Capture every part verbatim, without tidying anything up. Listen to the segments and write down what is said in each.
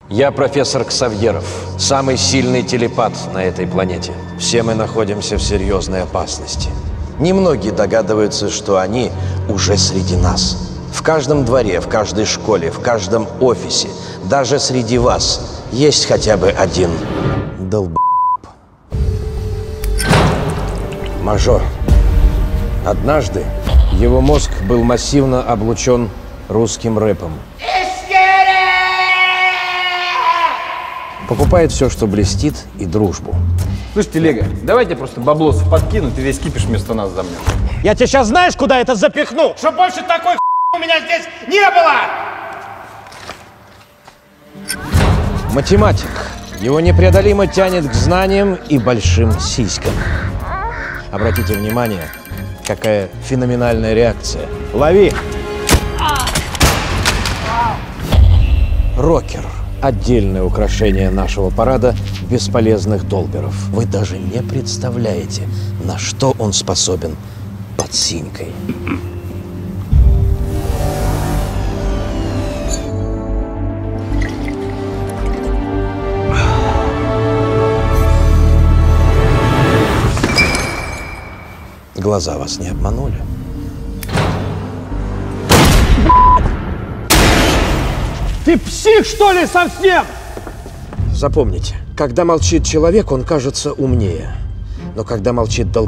Я профессор Ксавьеров, самый сильный телепат на этой планете. Все мы находимся в серьезной опасности. Немногие догадываются, что они уже среди нас. В каждом дворе, в каждой школе, в каждом офисе, даже среди вас есть хотя бы один долб***. Мажор. Однажды его мозг был массивно облучен русским рэпом. Покупает все, что блестит, и дружбу. Слышите, Лего, давайте просто баблосов подкинуть, и весь кипиш вместо нас замнем. Я тебе сейчас знаешь, куда это запихну? Чтоб больше такой у меня здесь не было! Математик. Его непреодолимо тянет к знаниям и большим сиськам. Обратите внимание, какая феноменальная реакция. Лови! Рокер. Отдельное украшение нашего парада бесполезных долберов. Вы даже не представляете, на что он способен под синькой. Глаза вас не обманули. Ты псих, что ли, совсем? Запомните, когда молчит человек, он кажется умнее. Но когда молчит долб***,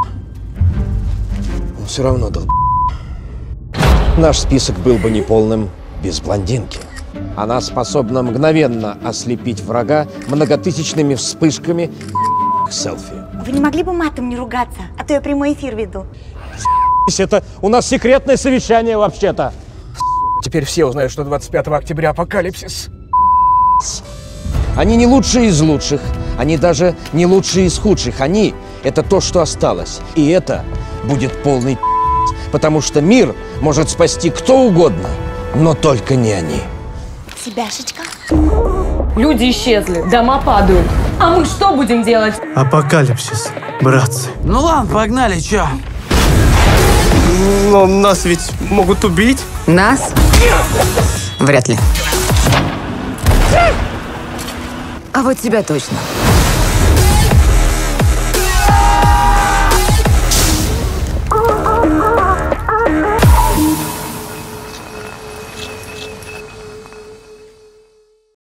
он все равно долб***. Наш список был бы неполным без блондинки. Она способна мгновенно ослепить врага многотысячными вспышками селфи. Вы не могли бы матом не ругаться, а то я прямой эфир веду. Это у нас секретное совещание вообще-то. Теперь все узнают, что двадцать пятого октября апокалипсис. Они не лучшие из лучших, они даже не лучшие из худших. Они – это то, что осталось. И это будет полный потому что мир может спасти кто угодно, но только не они. Себяшечка. Люди исчезли, дома падают. А мы что будем делать? Апокалипсис, братцы. Ну ладно, погнали, чё? Но нас ведь могут убить. Нас? Вряд ли. А вот тебя точно.